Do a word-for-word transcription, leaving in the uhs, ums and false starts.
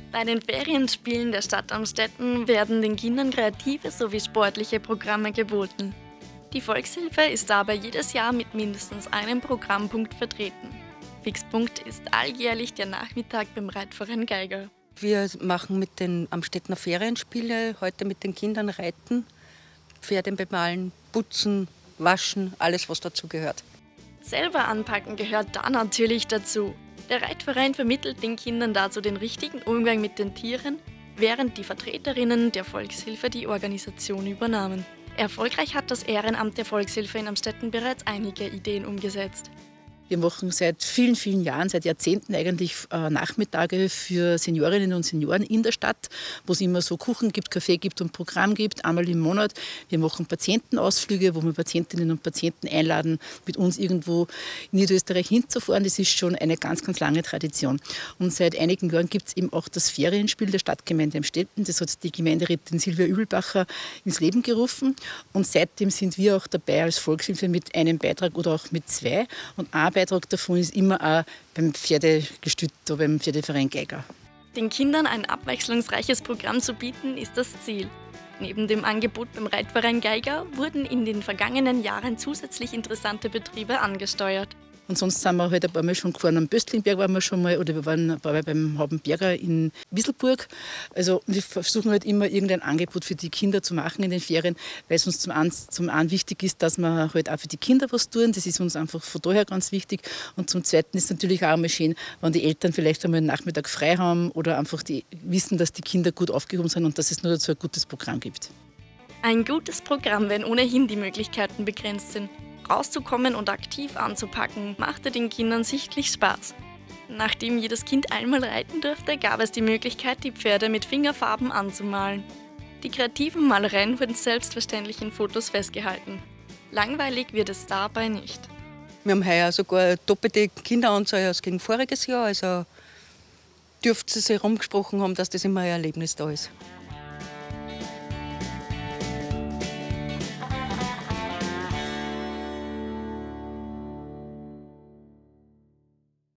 Bei den Ferienspielen der Stadt Amstetten werden den Kindern kreative sowie sportliche Programme geboten. Die Volkshilfe ist dabei jedes Jahr mit mindestens einem Programmpunkt vertreten. Fixpunkt ist alljährlich der Nachmittag beim Reitverein Geiger. Wir machen mit den Amstettener Ferienspiele heute mit den Kindern Reiten, Pferde bemalen, putzen, waschen, alles was dazu gehört. Selber anpacken gehört da natürlich dazu. Der Reitverein vermittelt den Kindern dazu den richtigen Umgang mit den Tieren, während die Vertreterinnen der Volkshilfe die Organisation übernahmen. Erfolgreich hat das Ehrenamt der Volkshilfe in Amstetten bereits einige Ideen umgesetzt. Wir machen seit vielen, vielen Jahren, seit Jahrzehnten eigentlich äh, Nachmittage für Seniorinnen und Senioren in der Stadt, wo es immer so Kuchen gibt, Kaffee gibt und Programm gibt, einmal im Monat. Wir machen Patientenausflüge, wo wir Patientinnen und Patienten einladen, mit uns irgendwo in Niederösterreich hinzufahren. Das ist schon eine ganz, ganz lange Tradition. Und seit einigen Jahren gibt es eben auch das Ferienspiel der Stadtgemeinde Amstetten. Das hat die Gemeinderätin Silvia Übelbacher ins Leben gerufen. Und seitdem sind wir auch dabei als Volkshilfe mit einem Beitrag oder auch mit zwei. Und ein Beitrag davon ist immer auch beim Pferdegestüt, beim Pferdeverein Geiger. Den Kindern ein abwechslungsreiches Programm zu bieten, ist das Ziel. Neben dem Angebot beim Reitverein Geiger wurden in den vergangenen Jahren zusätzlich interessante Betriebe angesteuert. Und sonst sind wir halt ein paar Mal schon gefahren. Am Böstlingberg waren wir schon mal, oder wir waren, waren wir beim Habenberger in Wisselburg. Also wir versuchen halt immer irgendein Angebot für die Kinder zu machen in den Ferien, weil es uns zum einen, zum einen wichtig ist, dass wir halt auch für die Kinder was tun. Das ist uns einfach von daher ganz wichtig. Und zum Zweiten ist es natürlich auch einmal schön, wenn die Eltern vielleicht einmal einen Nachmittag frei haben oder einfach die wissen, dass die Kinder gut aufgehoben sind und dass es nur dazu ein gutes Programm gibt. Ein gutes Programm, wenn ohnehin die Möglichkeiten begrenzt sind. Rauszukommen und aktiv anzupacken, machte den Kindern sichtlich Spaß. Nachdem jedes Kind einmal reiten durfte, gab es die Möglichkeit, die Pferde mit Fingerfarben anzumalen. Die kreativen Malereien wurden selbstverständlich in Fotos festgehalten. Langweilig wird es dabei nicht. Wir haben heuer sogar eine doppelte Kinderanzahl als gegen voriges Jahr. Also dürfte es sich herumgesprochen haben, dass das immer ein Erlebnis da ist.